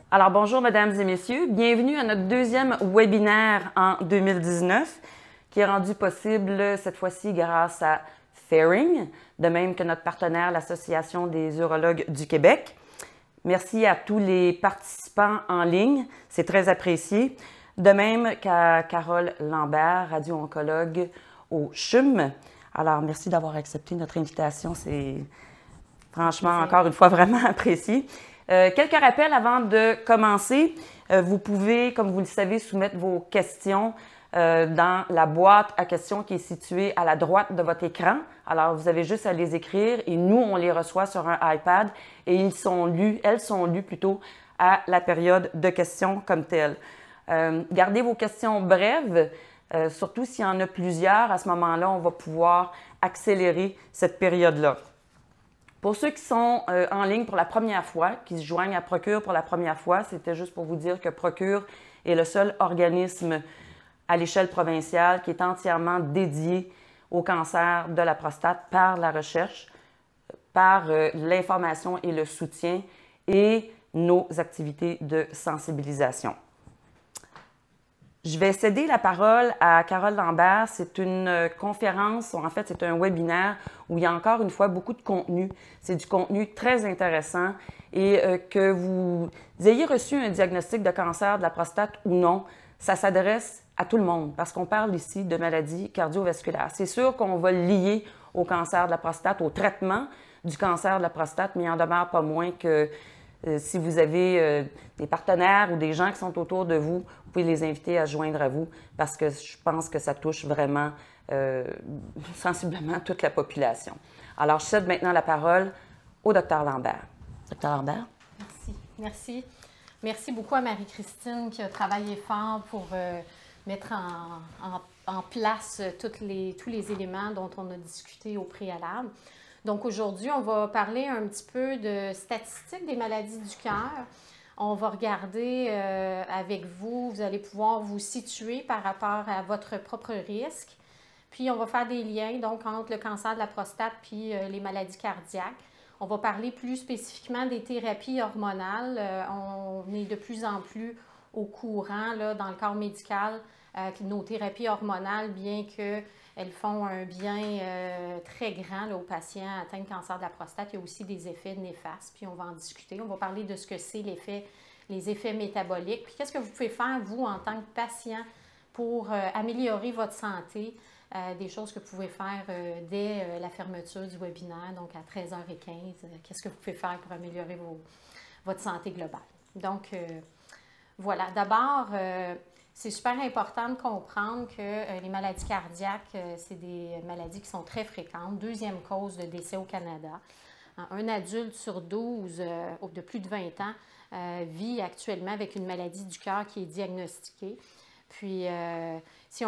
Alors bonjour mesdames et messieurs, bienvenue à notre deuxième webinaire en 2019 qui est rendu possible cette fois-ci grâce à Fairing, de même que notre partenaire, l'Association des urologues du Québec. Merci à tous les participants en ligne, c'est très apprécié. De même qu'à Carole Lambert, radio-oncologue au CHUM. Alors merci d'avoir accepté notre invitation, c'est franchement encore une fois vraiment apprécié. Quelques rappels avant de commencer. Vous pouvez, comme vous le savez, soumettre vos questions dans la boîte à questions qui est située à la droite de votre écran. Alors, vous avez juste à les écrire et nous, on les reçoit sur un iPad et elles sont lues plutôt à la période de questions comme telle. Gardez vos questions brèves, surtout s'il y en a plusieurs. À ce moment-là, on va pouvoir accélérer cette période-là. Pour ceux qui sont en ligne pour la première fois, qui se joignent à Procure pour la première fois, c'était juste pour vous dire que Procure est le seul organisme à l'échelle provinciale qui est entièrement dédié au cancer de la prostate par la recherche, par l'information et le soutien et nos activités de sensibilisation. Je vais céder la parole à Carole Lambert. C'est une conférence, en fait, c'est un webinaire où il y a encore une fois beaucoup de contenu. C'est du contenu très intéressant et que vous ayez reçu un diagnostic de cancer de la prostate ou non, ça s'adresse à tout le monde parce qu'on parle ici de maladies cardiovasculaires. C'est sûr qu'on va le lier au cancer de la prostate, au traitement du cancer de la prostate, mais il n'en demeure pas moins que si vous avez des partenaires ou des gens qui sont autour de vous, vous pouvez les inviter à se joindre à vous parce que je pense que ça touche vraiment sensiblement toute la population. Alors, je cède maintenant la parole au Dr Lambert. Dr Lambert? Merci. Merci. Merci beaucoup à Marie-Christine qui a travaillé fort pour mettre en place tous les éléments dont on a discuté au préalable. Donc aujourd'hui, on va parler un petit peu de statistiques des maladies du cœur. On va regarder avec vous, vous allez pouvoir vous situer par rapport à votre propre risque. Puis on va faire des liens donc entre le cancer de la prostate puis les maladies cardiaques. On va parler plus spécifiquement des thérapies hormonales. On est de plus en plus au courant là, dans le corps médical que nos thérapies hormonales, bien qu'elles font un bien très grand là, aux patients atteints de cancer de la prostate, il y a aussi des effets néfastes, puis on va en discuter. On va parler de ce que c'est les effets métaboliques, puis qu'est-ce que vous pouvez faire, vous, en tant que patient, pour améliorer votre santé, des choses que vous pouvez faire dès la fermeture du webinaire, donc à 13h15. Qu'est-ce que vous pouvez faire pour améliorer votre santé globale? Donc, voilà. D'abord, c'est super important de comprendre que les maladies cardiaques, c'est des maladies qui sont très fréquentes. Deuxième cause de décès au Canada. Un adulte sur 12 de plus de 20 ans vit actuellement avec une maladie du cœur qui est diagnostiquée. Puis, si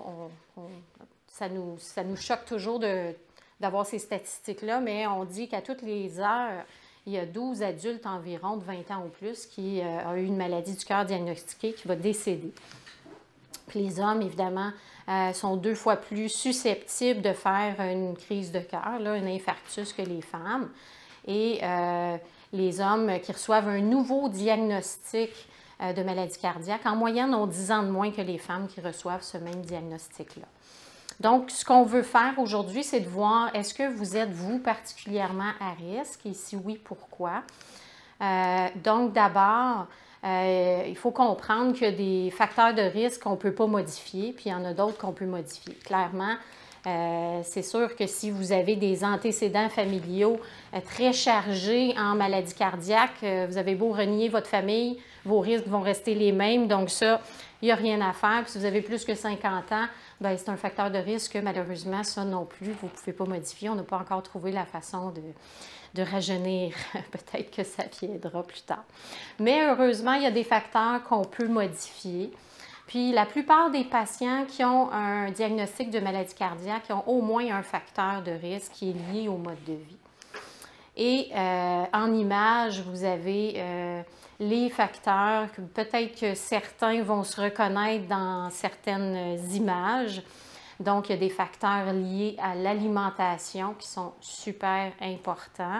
ça nous choque toujours d'avoir ces statistiques-là, mais on dit qu'à toutes les heures, il y a 12 adultes environ de 20 ans ou plus qui ont eu une maladie du cœur diagnostiquée qui va décéder. Puis les hommes, évidemment, sont 2 fois plus susceptibles de faire une crise de cœur, un infarctus, que les femmes. Et les hommes qui reçoivent un nouveau diagnostic de maladie cardiaque, en moyenne, ont 10 ans de moins que les femmes qui reçoivent ce même diagnostic-là. Donc, ce qu'on veut faire aujourd'hui, c'est de voir, est-ce que vous êtes, vous, particulièrement à risque? Et si oui, pourquoi? Donc, d'abord, il faut comprendre qu'il y a des facteurs de risque qu'on ne peut pas modifier, puis il y en a d'autres qu'on peut modifier. Clairement, c'est sûr que si vous avez des antécédents familiaux très chargés en maladie cardiaque, vous avez beau renier votre famille, vos risques vont rester les mêmes. Donc ça, il n'y a rien à faire. Puis si vous avez plus que 50 ans, bien, c'est un facteur de risque. Malheureusement, ça non plus, vous ne pouvez pas modifier. On n'a pas encore trouvé la façon de rajeunir. Peut-être que ça viendra plus tard. Mais heureusement, il y a des facteurs qu'on peut modifier. Puis la plupart des patients qui ont un diagnostic de maladie cardiaque ont au moins un facteur de risque qui est lié au mode de vie. Et en image, vous avez les facteurs que peut-être que certains vont se reconnaître dans certaines images. Donc, il y a des facteurs liés à l'alimentation qui sont super importants.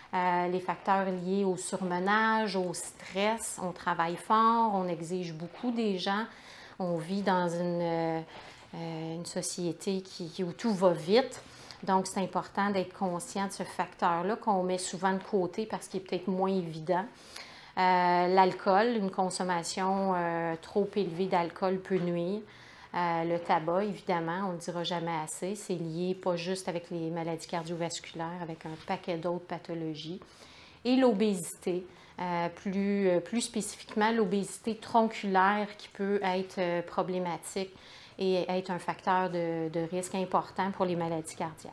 les facteurs liés au surmenage, au stress. On travaille fort, on exige beaucoup des gens. On vit dans une société où tout va vite. Donc, c'est important d'être conscient de ce facteur-là qu'on met souvent de côté parce qu'il est peut-être moins évident. L'alcool, une consommation trop élevée d'alcool peut nuire. Le tabac, évidemment, on ne le dira jamais assez. C'est lié pas juste avec les maladies cardiovasculaires, avec un paquet d'autres pathologies. Et l'obésité, plus spécifiquement l'obésité tronculaire qui peut être problématique et être un facteur de risque important pour les maladies cardiaques.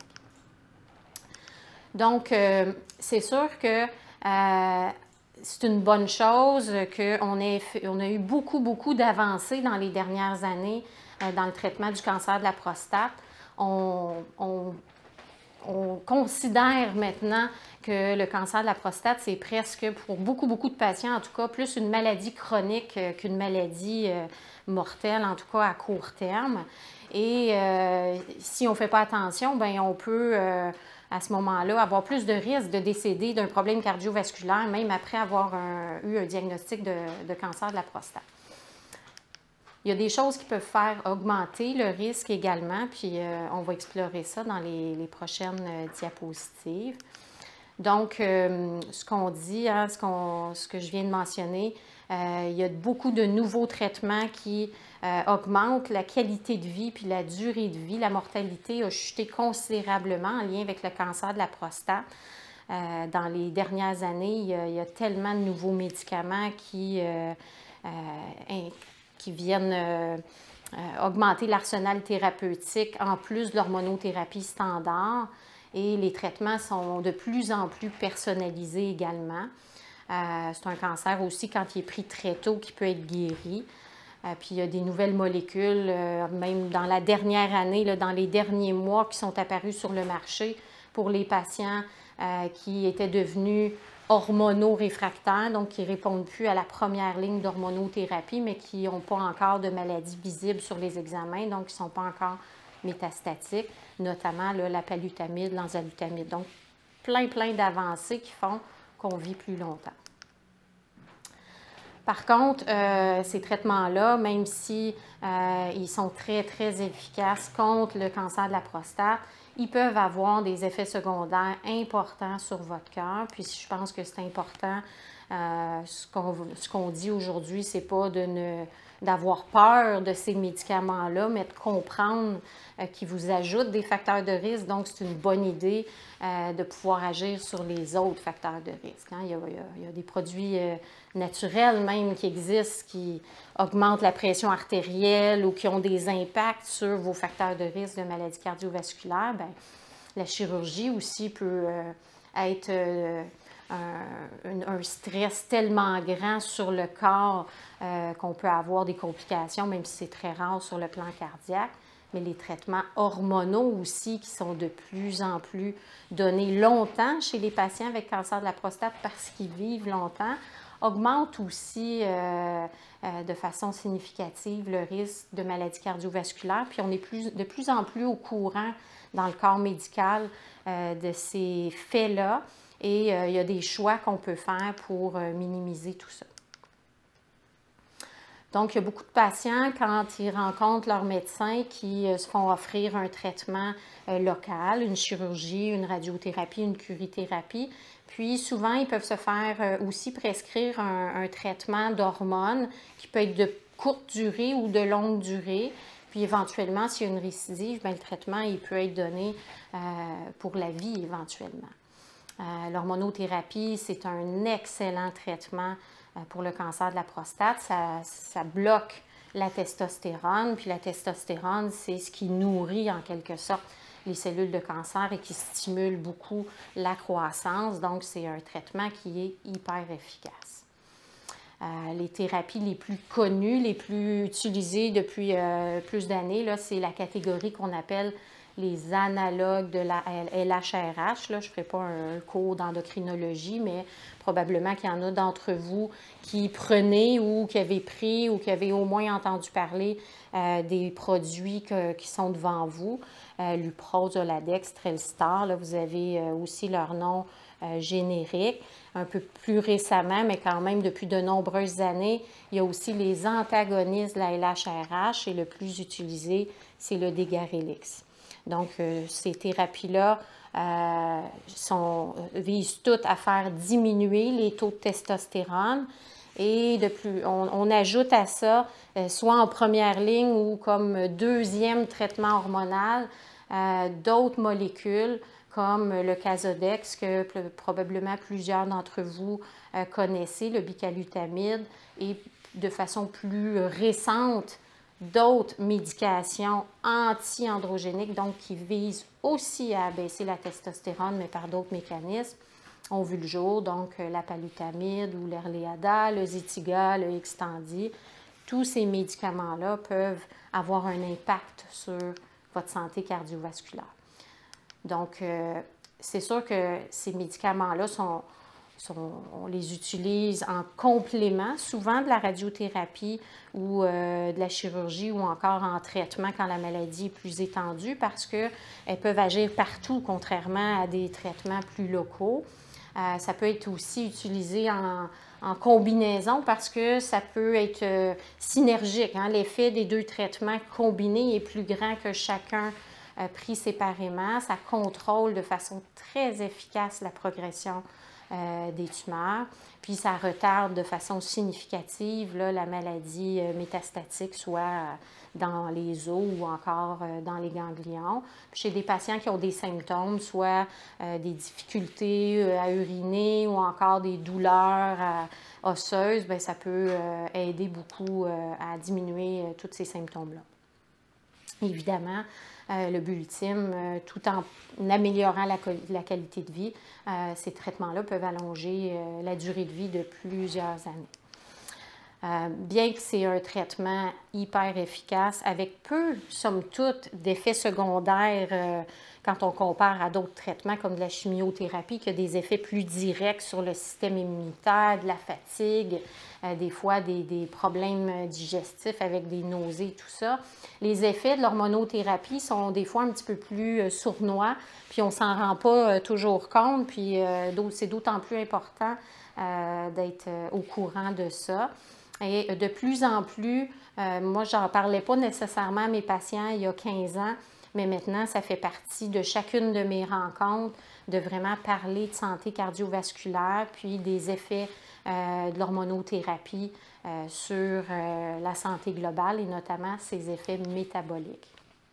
Donc, c'est sûr que c'est une bonne chose qu'on a eu beaucoup d'avancées dans les dernières années dans le traitement du cancer de la prostate. On considère maintenant que le cancer de la prostate, c'est presque, pour beaucoup de patients en tout cas, plus une maladie chronique qu'une maladie mortelle, en tout cas à court terme. Et si on ne fait pas attention, bien, on peut à ce moment-là avoir plus de risques de décéder d'un problème cardiovasculaire, même après avoir eu un diagnostic de cancer de la prostate. Il y a des choses qui peuvent faire augmenter le risque également, puis on va explorer ça dans les prochaines diapositives. Donc, ce qu'on dit, hein, ce que je viens de mentionner, il y a beaucoup de nouveaux traitements qui augmentent la qualité de vie puis la durée de vie. La mortalité a chuté considérablement en lien avec le cancer de la prostate. Dans les dernières années, il y a tellement de nouveaux médicaments qui viennent augmenter l'arsenal thérapeutique en plus de l'hormonothérapie standard. Et les traitements sont de plus en plus personnalisés également. C'est un cancer aussi, quand il est pris très tôt, qui peut être guéri. Puis il y a des nouvelles molécules, même dans la dernière année, là, dans les derniers mois, qui sont apparues sur le marché pour les patients qui étaient devenus hormono-réfractaires, donc qui ne répondent plus à la première ligne d'hormonothérapie, mais qui n'ont pas encore de maladie visible sur les examens, donc qui ne sont pas encore métastatiques, notamment là, la palutamide, l'enzalutamide. Donc, plein d'avancées qui font qu'on vit plus longtemps. Par contre, ces traitements-là, même si ils sont très efficaces contre le cancer de la prostate, ils peuvent avoir des effets secondaires importants sur votre cœur. Puis je pense que c'est important, ce qu'on dit aujourd'hui, c'est pas d'avoir peur de ces médicaments-là, mais de comprendre qu'ils vous ajoutent des facteurs de risque. Donc, c'est une bonne idée de pouvoir agir sur les autres facteurs de risque. Hein. Il y a des produits naturels même qui existent, qui augmentent la pression artérielle ou qui ont des impacts sur vos facteurs de risque de maladies cardiovasculaires. Bien, la chirurgie aussi peut être un stress tellement grand sur le corps qu'on peut avoir des complications, même si c'est très rare sur le plan cardiaque. Mais les traitements hormonaux aussi, qui sont de plus en plus donnés longtemps chez les patients avec cancer de la prostate parce qu'ils vivent longtemps, augmentent aussi de façon significative le risque de maladies cardiovasculaires. Puis on est de plus en plus au courant dans le corps médical de ces faits-là. Et il y a des choix qu'on peut faire pour minimiser tout ça. Donc, il y a beaucoup de patients, quand ils rencontrent leur médecin, qui se font offrir un traitement local, une chirurgie, une radiothérapie, une curithérapie. Puis, souvent, ils peuvent se faire aussi prescrire un traitement d'hormones qui peut être de courte durée ou de longue durée. Puis, éventuellement, s'il y a une récidive, bien, le traitement il peut être donné pour la vie, éventuellement. L'hormonothérapie, c'est un excellent traitement pour le cancer de la prostate. Ça bloque la testostérone, puis la testostérone, c'est ce qui nourrit en quelque sorte les cellules de cancer et qui stimule beaucoup la croissance. Donc, c'est un traitement qui est hyper efficace. Les thérapies les plus connues, les plus utilisées depuis plus d'années, c'est la catégorie qu'on appelle les analogues de la LHRH. Là, je ne ferai pas un cours d'endocrinologie, mais probablement qu'il y en a d'entre vous qui prenaient ou qui avaient pris ou qui avaient au moins entendu parler des produits qui sont devant vous. Luprose, Zoladex, Trelstar, là, vous avez aussi leur nom génériques. Un peu plus récemment, mais quand même depuis de nombreuses années, il y a aussi les antagonistes de la LHRH et le plus utilisé, c'est le Dégarelix. Donc, ces thérapies-là visent toutes à faire diminuer les taux de testostérone. Et on ajoute à ça, soit en première ligne ou comme deuxième traitement hormonal, d'autres molécules comme le Casodex, que probablement plusieurs d'entre vous connaissez, le bicalutamide, et de façon plus récente, d'autres médications anti-androgéniques, donc qui visent aussi à abaisser la testostérone, mais par d'autres mécanismes, ont vu le jour, donc la palutamide ou l'Erléada, le Zytiga, le Xtandi. Tous ces médicaments-là peuvent avoir un impact sur votre santé cardiovasculaire. Donc, c'est sûr que ces médicaments-là on les utilise en complément, souvent de la radiothérapie ou de la chirurgie ou encore en traitement quand la maladie est plus étendue parce qu'elles peuvent agir partout, contrairement à des traitements plus locaux. Ça peut être aussi utilisé en combinaison parce que ça peut être synergique. Hein? L'effet des deux traitements combinés est plus grand que chacun pris séparément. Ça contrôle de façon très efficace la progression des tumeurs, puis ça retarde de façon significative là, la maladie métastatique, soit dans les os ou encore dans les ganglions. Puis chez des patients qui ont des symptômes, soit des difficultés à uriner ou encore des douleurs osseuses, bien, ça peut aider beaucoup à diminuer tous ces symptômes-là. Évidemment, le but ultime, tout en améliorant la qualité de vie, ces traitements-là peuvent allonger la durée de vie de plusieurs années. Bien que c'est un traitement hyper efficace, avec peu, somme toute, d'effets secondaires quand on compare à d'autres traitements comme de la chimiothérapie, qui a des effets plus directs sur le système immunitaire, de la fatigue, des fois des problèmes digestifs avec des nausées, tout ça. Les effets de l'hormonothérapie sont des fois un petit peu plus sournois, puis on ne s'en rend pas toujours compte, puis c'est d'autant plus important d'être au courant de ça. Et de plus en plus, moi, j'en parlais pas nécessairement à mes patients il y a 15 ans, mais maintenant, ça fait partie de chacune de mes rencontres de vraiment parler de santé cardiovasculaire, puis des effets de l'hormonothérapie sur la santé globale et notamment ses effets métaboliques.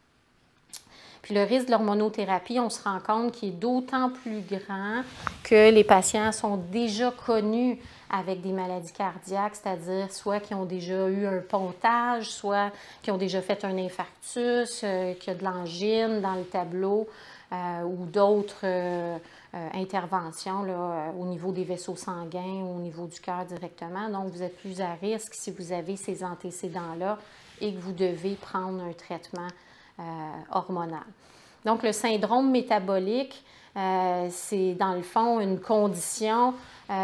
Puis le risque de l'hormonothérapie, on se rend compte qu'il est d'autant plus grand que les patients sont déjà connus avec des maladies cardiaques, c'est-à-dire soit qui ont déjà eu un pontage, soit qui ont déjà fait un infarctus, qui a de l'angine dans le tableau ou d'autres interventions là, au niveau des vaisseaux sanguins ou au niveau du cœur directement. Donc, vous êtes plus à risque si vous avez ces antécédents-là et que vous devez prendre un traitement hormonal. Donc, le syndrome métabolique, c'est dans le fond une condition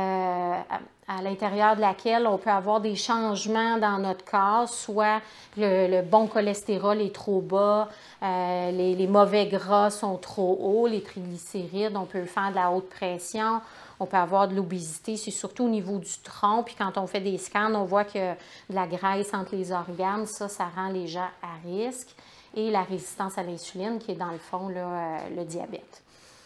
à l'intérieur de laquelle on peut avoir des changements dans notre corps, soit le bon cholestérol est trop bas, les mauvais gras sont trop hauts, les triglycérides, on peut faire de la haute pression, on peut avoir de l'obésité, c'est surtout au niveau du tronc, puis quand on fait des scans, on voit que de la graisse entre les organes, ça rend les gens à risque, et la résistance à l'insuline, qui est dans le fond là, le diabète.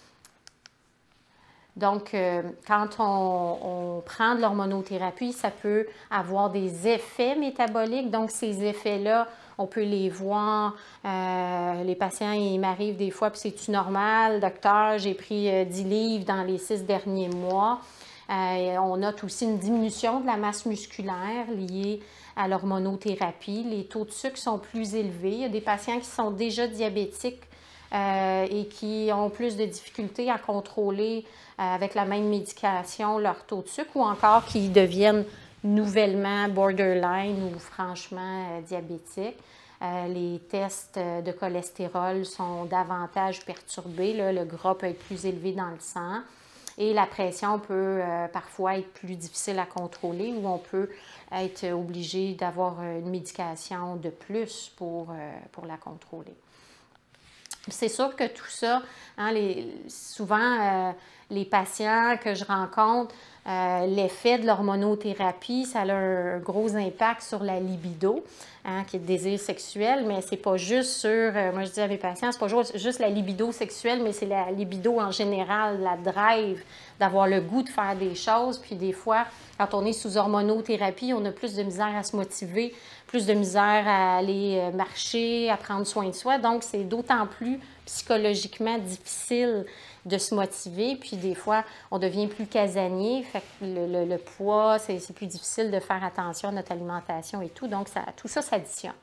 Donc, quand on prend de l'hormonothérapie, ça peut avoir des effets métaboliques. Donc, ces effets-là, on peut les voir. Les patients, ils m'arrivent des fois, puis c'est-tu normal, docteur, j'ai pris 10 livres dans les 6 derniers mois. On note aussi une diminution de la masse musculaire liée à l'hormonothérapie. Les taux de sucre sont plus élevés. Il y a des patients qui sont déjà diabétiques et qui ont plus de difficultés à contrôler avec la même médication leur taux de sucre ou encore qui deviennent nouvellement borderline ou franchement diabétiques. Les tests de cholestérol sont davantage perturbés. Là, le gras peut être plus élevé dans le sang. Et la pression peut parfois être plus difficile à contrôler ou on peut être obligé d'avoir une médication de plus pour la contrôler. C'est sûr que tout ça, hein, souvent, les patients que je rencontre, l'effet de l'hormonothérapie, ça a un gros impact sur la libido, hein, qui est le désir sexuel, mais c'est pas juste sur, moi je dis à mes patients, c'est pas juste la libido sexuelle, mais c'est la libido en général, la drive, d'avoir le goût de faire des choses. Puis des fois, quand on est sous hormonothérapie, on a plus de misère à se motiver, plus de misère à aller marcher, à prendre soin de soi. Donc, c'est d'autant plus psychologiquement difficile de se motiver. Puis des fois, on devient plus casanier. Fait que le poids, c'est plus difficile de faire attention à notre alimentation et tout. Donc, tout ça s'additionne.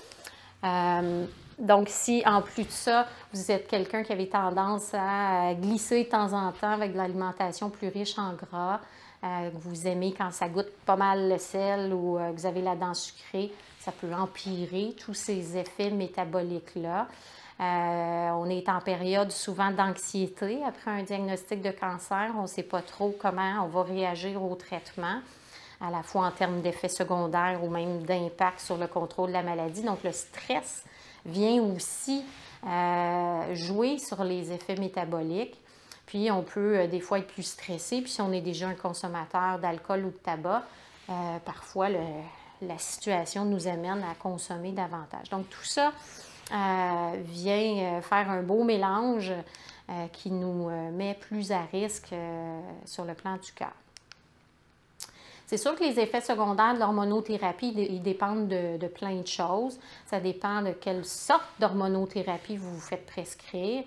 Donc, si en plus de ça, vous êtes quelqu'un qui avait tendance à glisser de temps en temps avec de l'alimentation plus riche en gras, que vous aimez quand ça goûte pas mal le sel ou que vous avez la dent sucrée, ça peut empirer tous ces effets métaboliques-là. On est en période souvent d'anxiété après un diagnostic de cancer. On ne sait pas trop comment on va réagir au traitement, à la fois en termes d'effets secondaires ou même d'impact sur le contrôle de la maladie. Donc, le stress vient aussi jouer sur les effets métaboliques. Puis, on peut des fois être plus stressé. Puis, si on est déjà un consommateur d'alcool ou de tabac, parfois, la situation nous amène à consommer davantage. Donc, tout ça vient faire un beau mélange qui nous met plus à risque sur le plan du cœur. C'est sûr que les effets secondaires de l'hormonothérapie, ils dépendent de plein de choses. Ça dépend de quelle sorte d'hormonothérapie vous vous faites prescrire.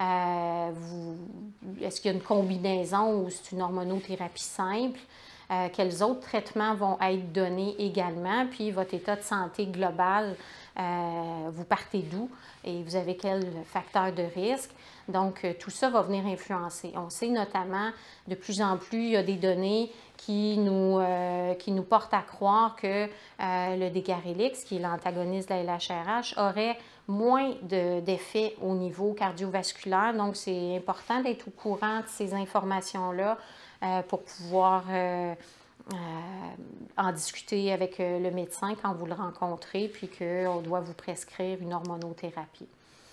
Est-ce qu'il y a une combinaison ou c'est une hormonothérapie simple? Quels autres traitements vont être donnés également? Puis votre état de santé global, vous partez d'où et vous avez quel facteur de risque? Donc, tout ça va venir influencer. On sait notamment, de plus en plus, il y a des données qui nous portent à croire que le Dégarelix, qui est l'antagoniste de la LHRH, aurait moins d'effets au niveau cardiovasculaire. Donc, c'est important d'être au courant de ces informations-là pour pouvoir en discuter avec le médecin quand vous le rencontrez, puis qu'on doit vous prescrire une hormonothérapie.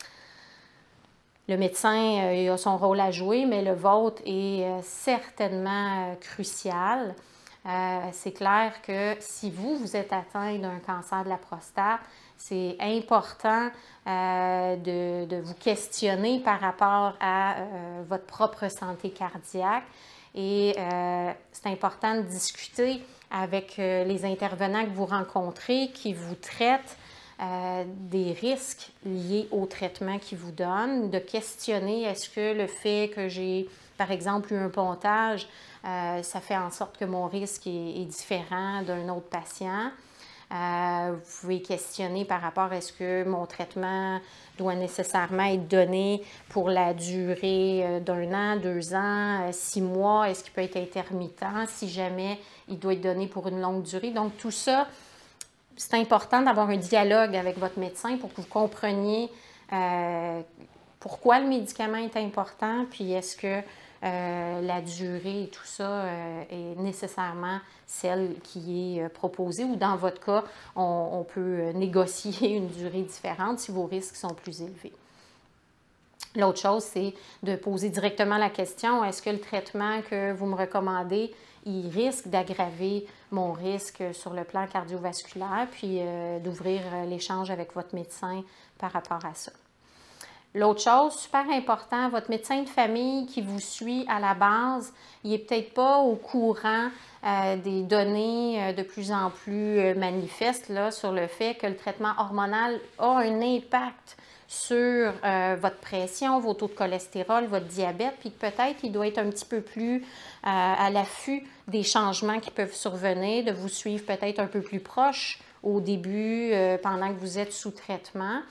Le médecin il a son rôle à jouer, mais le vôtre est certainement crucial. C'est clair que si vous êtes atteint d'un cancer de la prostate, c'est important de vous questionner par rapport à votre propre santé cardiaque. Et c'est important de discuter avec les intervenants que vous rencontrez, qui vous traitent des risques liés au traitement qu'ils vous donnent, de questionner est-ce que le fait que j'ai, par exemple, eu un pontage, ça fait en sorte que mon risque est différent d'un autre patient. Vous pouvez questionner par rapport à est-ce que mon traitement doit nécessairement être donné pour la durée d'1 an, 2 ans, 6 mois, est-ce qu'il peut être intermittent, si jamais il doit être donné pour une longue durée. Donc tout ça, c'est important d'avoir un dialogue avec votre médecin pour que vous compreniez pourquoi le médicament est important, puis est-ce que la durée et tout ça est nécessairement celle qui est proposée ou dans votre cas, on peut négocier une durée différente si vos risques sont plus élevés. L'autre chose, c'est de poser directement la question, est-ce que le traitement que vous me recommandez, il risque d'aggraver mon risque sur le plan cardiovasculaire, puis d'ouvrir l'échange avec votre médecin par rapport à ça. L'autre chose, super important, votre médecin de famille qui vous suit à la base, il n'est peut-être pas au courant des données de plus en plus manifestes là, sur le fait que le traitement hormonal a un impact sur votre pression, vos taux de cholestérol, votre diabète, puis peut-être il doit être un petit peu plus à l'affût des changements qui peuvent survenir, de vous suivre peut-être un peu plus proche au début pendant que vous êtes sous traitement.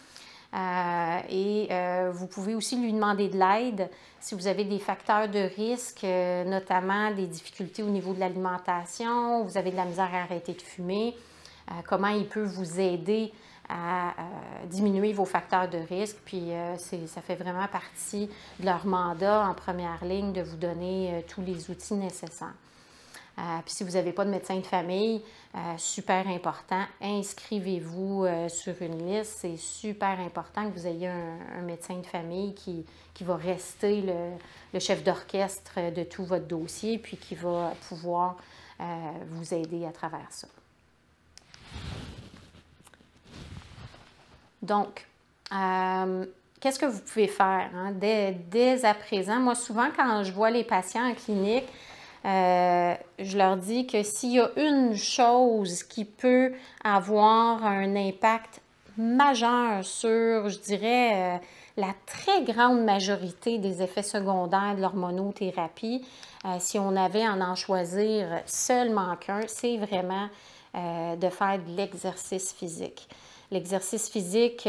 Vous pouvez aussi lui demander de l'aide si vous avez des facteurs de risque, notamment des difficultés au niveau de l'alimentation, vous avez de la misère à arrêter de fumer, comment il peut vous aider à diminuer vos facteurs de risque. Puis ça fait vraiment partie de leur mandat en première ligne de vous donner tous les outils nécessaires. Puis si vous n'avez pas de médecin de famille, super important, inscrivez-vous sur une liste. C'est super important que vous ayez un médecin de famille qui va rester le chef d'orchestre de tout votre dossier, puis qui va pouvoir vous aider à travers ça. Donc, qu'est-ce que vous pouvez faire hein? Dès à présent? Moi, souvent, quand je vois les patients en clinique, je leur dis que s'il y a une chose qui peut avoir un impact majeur sur, je dirais, la très grande majorité des effets secondaires de l'hormonothérapie, si on avait à en choisir seulement qu'un, c'est vraiment de faire de l'exercice physique. L'exercice physique,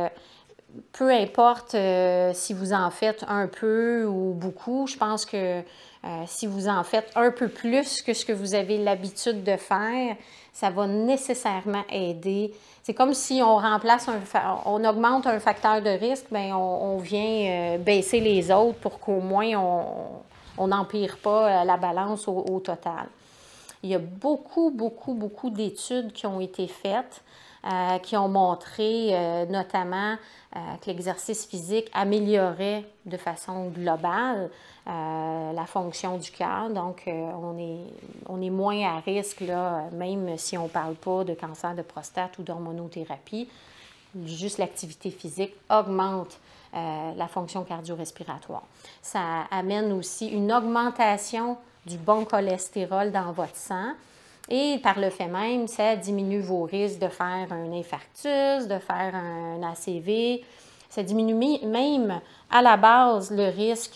peu importe si vous en faites un peu ou beaucoup, je pense que si vous en faites un peu plus que ce que vous avez l'habitude de faire, ça va nécessairement aider. C'est comme si on remplace on augmente un facteur de risque, bien, on vient baisser les autres pour qu'au moins on n'empire pas la balance au total. Il y a beaucoup d'études qui ont été faites qui ont montré notamment que l'exercice physique améliorait de façon globale la fonction du cœur. Donc, on est moins à risque, là, même si on ne parle pas de cancer de prostate ou d'hormonothérapie. Juste l'activité physique augmente la fonction cardio-respiratoire. Ça amène aussi une augmentation du bon cholestérol dans votre sang. Et par le fait même, ça diminue vos risques de faire un infarctus, de faire un ACV. Ça diminue même à la base le risque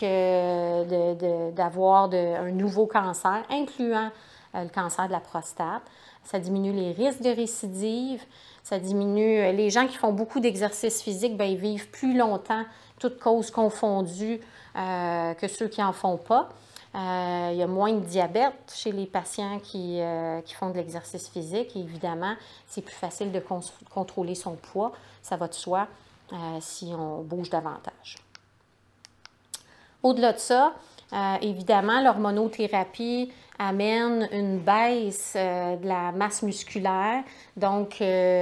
d'avoir un nouveau cancer, incluant le cancer de la prostate. Ça diminue les risques de récidive. Ça diminue les gens qui font beaucoup d'exercice physique, bien, ils vivent plus longtemps, toutes causes confondues, que ceux qui n'en font pas. Il y a moins de diabète chez les patients qui font de l'exercice physique. Et évidemment, c'est plus facile de contrôler son poids. Ça va de soi si on bouge davantage. Au-delà de ça, évidemment, l'hormonothérapie amène une baisse de la masse musculaire. Donc,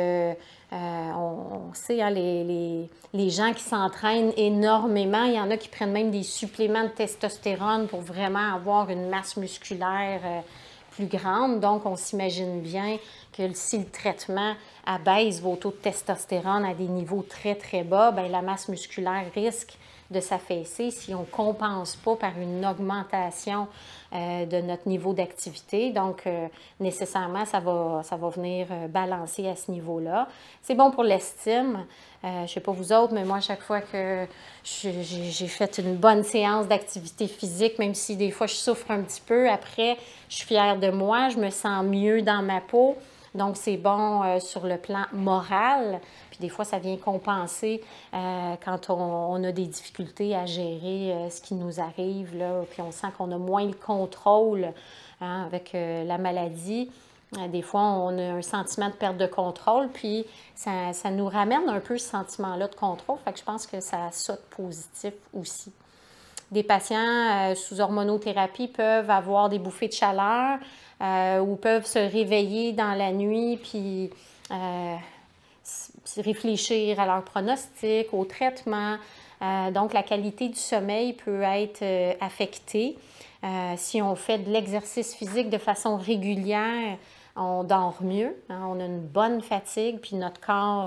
on sait, hein, les gens qui s'entraînent énormément, il y en a qui prennent même des suppléments de testostérone pour vraiment avoir une masse musculaire plus grande. Donc, on s'imagine bien que si le traitement abaisse vos taux de testostérone à des niveaux très, très bas, bien, la masse musculaire risque de s'affaisser si on ne compense pas par une augmentation de notre niveau d'activité. Donc, nécessairement, ça va venir balancer à ce niveau-là. C'est bon pour l'estime. Je ne sais pas vous autres, mais moi, à chaque fois que j'ai fait une bonne séance d'activité physique, même si des fois je souffre un petit peu, après, je suis fière de moi, je me sens mieux dans ma peau. Donc, c'est bon sur le plan moral. Puis des fois, ça vient compenser quand on a des difficultés à gérer ce qui nous arrive, là, puis on sent qu'on a moins le contrôle hein, avec la maladie. Des fois, on a un sentiment de perte de contrôle, puis ça nous ramène un peu ce sentiment-là de contrôle. Fait que je pense que ça saute positif aussi. Des patients sous hormonothérapie peuvent avoir des bouffées de chaleur ou peuvent se réveiller dans la nuit puis réfléchir à leur pronostic, au traitement. Donc, la qualité du sommeil peut être affectée. Si on fait de l'exercice physique de façon régulière, on dort mieux, hein, on a une bonne fatigue, puis notre corps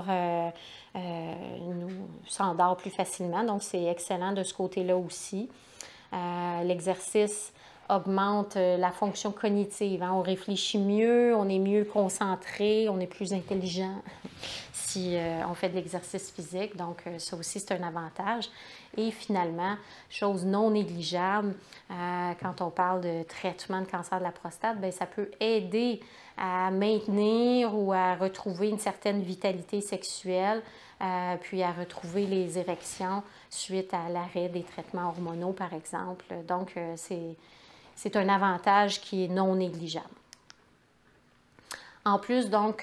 s'endort plus facilement. Donc, c'est excellent de ce côté-là aussi. L'exercice augmente la fonction cognitive. Hein. On réfléchit mieux, on est mieux concentré, on est plus intelligent si on fait de l'exercice physique. Donc, ça aussi, c'est un avantage. Et finalement, chose non négligeable, quand on parle de traitement de cancer de la prostate, bien, ça peut aider à maintenir ou à retrouver une certaine vitalité sexuelle, puis à retrouver les érections suite à l'arrêt des traitements hormonaux, par exemple. Donc, c'est un avantage qui est non négligeable. En plus, donc,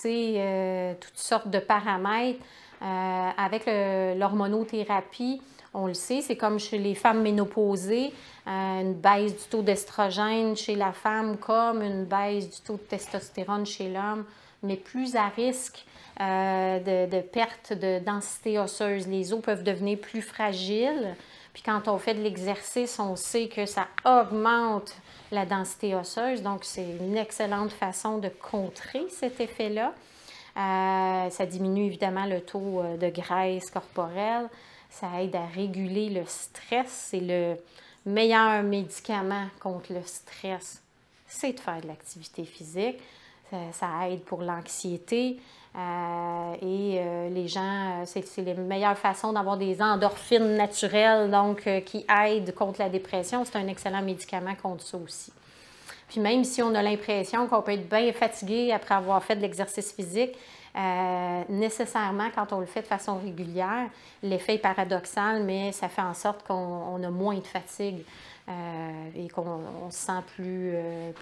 d'augmenter toutes sortes de paramètres, avec l'hormonothérapie, On le sait, c'est comme chez les femmes ménopausées, une baisse du taux d'estrogène chez la femme comme une baisse du taux de testostérone chez l'homme, mais plus à risque de perte de densité osseuse. Les os peuvent devenir plus fragiles. Puis quand on fait de l'exercice, on sait que ça augmente la densité osseuse. Donc, c'est une excellente façon de contrer cet effet-là. Ça diminue évidemment le taux de graisse corporelle. Ça aide à réguler le stress. C'est le meilleur médicament contre le stress, c'est de faire de l'activité physique. Ça aide pour l'anxiété les gens, c'est la meilleure façon d'avoir des endorphines naturelles, donc qui aident contre la dépression. C'est un excellent médicament contre ça aussi. Puis même si on a l'impression qu'on peut être bien fatigué après avoir fait de l'exercice physique, nécessairement, quand on le fait de façon régulière, l'effet est paradoxal, mais ça fait en sorte qu'on a moins de fatigue et qu'on se sent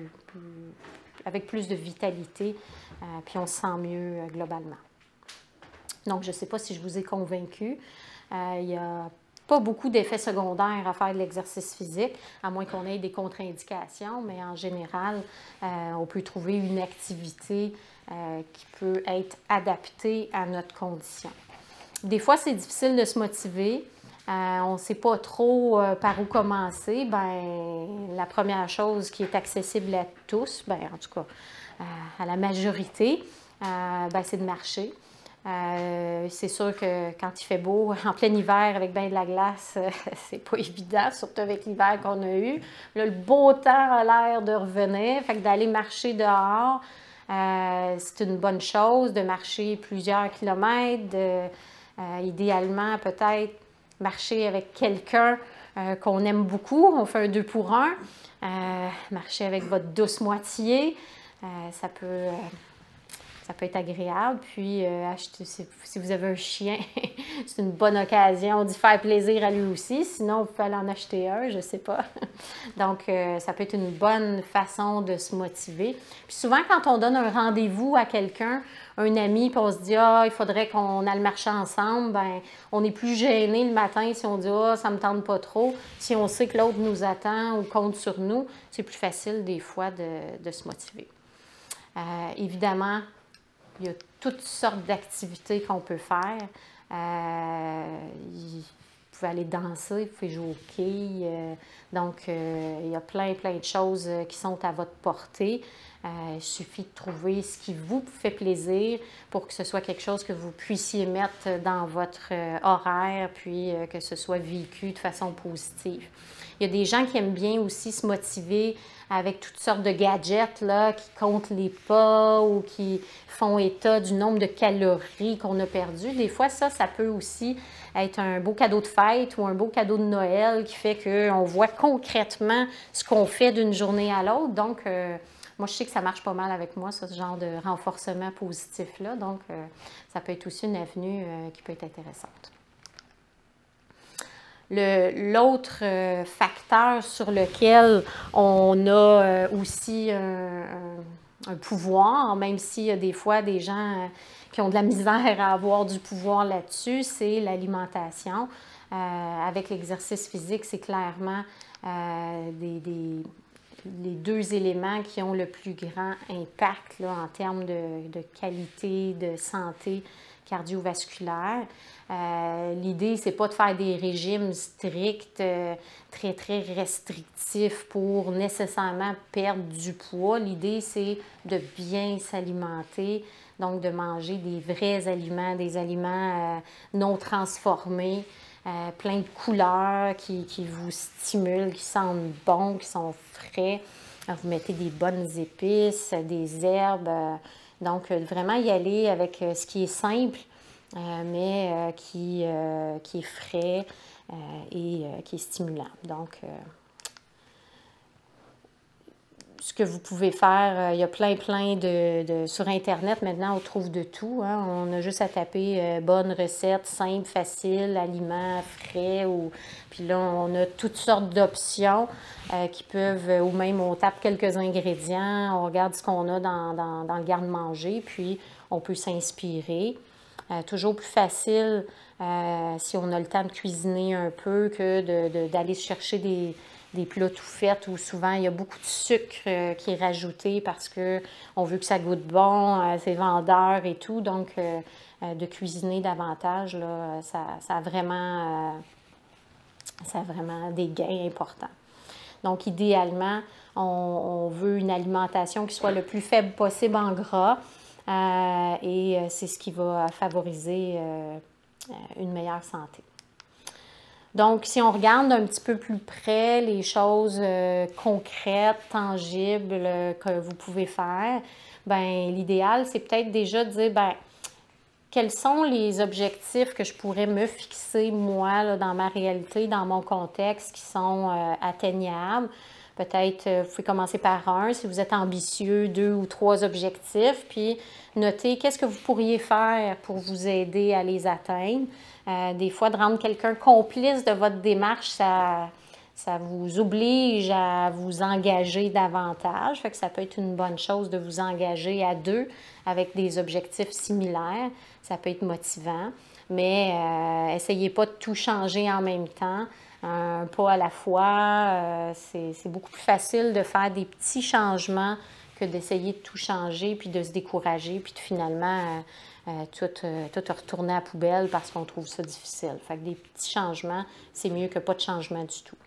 avec plus de vitalité, puis on se sent mieux globalement. Donc, je ne sais pas si je vous ai convaincu. Il n'y a pas beaucoup d'effets secondaires à faire de l'exercice physique, à moins qu'on ait des contre-indications, mais en général, on peut trouver une activité qui peut être adaptée à notre condition. Des fois, c'est difficile de se motiver. On ne sait pas trop par où commencer. La première chose qui est accessible à tous, en tout cas à la majorité, c'est de marcher. C'est sûr que quand il fait beau, en plein hiver, avec bien de la glace, c'est pas évident, surtout avec l'hiver qu'on a eu. Là, le beau temps a l'air de revenir, fait que d'aller marcher dehors, c'est une bonne chose, de marcher plusieurs kilomètres, idéalement peut-être marcher avec quelqu'un qu'on aime beaucoup, on fait un 2 pour 1, marcher avec votre douce moitié, ça peut être agréable. Puis, si vous avez un chien, c'est une bonne occasion d'y faire plaisir à lui aussi. Sinon, vous pouvez aller en acheter un, je ne sais pas. Donc, ça peut être une bonne façon de se motiver. Puis souvent, quand on donne un rendez-vous à quelqu'un, un ami, puis on se dit « Ah, il faudrait qu'on aille marcher ensemble », on est plus gêné le matin si on dit « Ah, ça ne me tente pas trop ». Si on sait que l'autre nous attend ou compte sur nous, c'est plus facile des fois de se motiver. Évidemment, il y a toutes sortes d'activités qu'on peut faire. Vous pouvez aller danser, vous pouvez jouer au quilles. Il y a plein de choses qui sont à votre portée. Il suffit de trouver ce qui vous fait plaisir pour que ce soit quelque chose que vous puissiez mettre dans votre horaire, puis que ce soit vécu de façon positive. Il y a des gens qui aiment bien aussi se motiver avec toutes sortes de gadgets là, qui comptent les pas ou qui font état du nombre de calories qu'on a perdues. Des fois, ça peut aussi être un beau cadeau de fête ou un beau cadeau de Noël qui fait qu'on voit concrètement ce qu'on fait d'une journée à l'autre. Donc, moi, je sais que ça marche pas mal avec moi, ce genre de renforcement positif-là. Donc, ça peut être aussi une avenue qui peut être intéressante. L'autre facteur sur lequel on a aussi un pouvoir, même s'il y a des fois des gens qui ont de la misère à avoir du pouvoir là-dessus, c'est l'alimentation. Avec l'exercice physique, c'est clairement les deux éléments qui ont le plus grand impact là, en termes de qualité, de santé cardiovasculaire. L'idée, c'est pas de faire des régimes stricts, très restrictifs pour nécessairement perdre du poids. L'idée, c'est de bien s'alimenter, donc de manger des vrais aliments, des aliments non transformés, plein de couleurs qui vous stimulent, qui sentent bon, qui sont frais. Vous mettez des bonnes épices, des herbes. Donc, vraiment y aller avec ce qui est simple, mais qui est frais et qui est stimulant. Donc, ce que vous pouvez faire, il y a plein sur Internet, maintenant, on trouve de tout. Hein. On a juste à taper bonne recette, simple, facile, aliments frais. Puis là, on a toutes sortes d'options qui peuvent, ou même on tape quelques ingrédients, on regarde ce qu'on a dans le garde-manger, puis on peut s'inspirer. Toujours plus facile si on a le temps de cuisiner un peu que d'aller chercher des plats tout faits où souvent il y a beaucoup de sucre qui est rajouté parce qu'on veut que ça goûte bon, c'est vendeur et tout. Donc, de cuisiner davantage, là, ça a vraiment des gains importants. Donc, idéalement, on veut une alimentation qui soit le plus faible possible en gras et c'est ce qui va favoriser une meilleure santé. Donc, si on regarde un petit peu plus près les choses concrètes, tangibles que vous pouvez faire, bien, l'idéal, c'est peut-être déjà de dire, bien, quels sont les objectifs que je pourrais me fixer, moi, là, dans ma réalité, dans mon contexte, qui sont atteignables. Peut-être, vous pouvez commencer par un, si vous êtes ambitieux, 2 ou 3 objectifs, puis notez qu'est-ce que vous pourriez faire pour vous aider à les atteindre. Des fois, de rendre quelqu'un complice de votre démarche, ça vous oblige à vous engager davantage. Fait que ça peut être une bonne chose de vous engager à 2 avec des objectifs similaires. Ça peut être motivant, mais essayez pas de tout changer en même temps. Un pas à la fois, c'est beaucoup plus facile de faire des petits changements que d'essayer de tout changer, puis de se décourager, puis de finalement tout retourner à la poubelle parce qu'on trouve ça difficile. Fait que des petits changements, c'est mieux que pas de changement du tout.